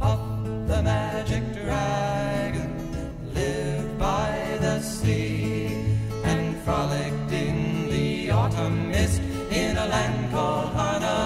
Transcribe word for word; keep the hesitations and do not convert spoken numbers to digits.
Puff, the magic dragon, lived by the sea and frolicked in the autumn mist in a land called Hana.